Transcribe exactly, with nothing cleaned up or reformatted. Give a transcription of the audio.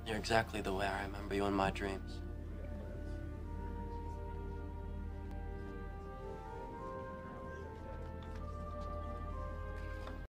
You're exactly the way I remember you in my dreams.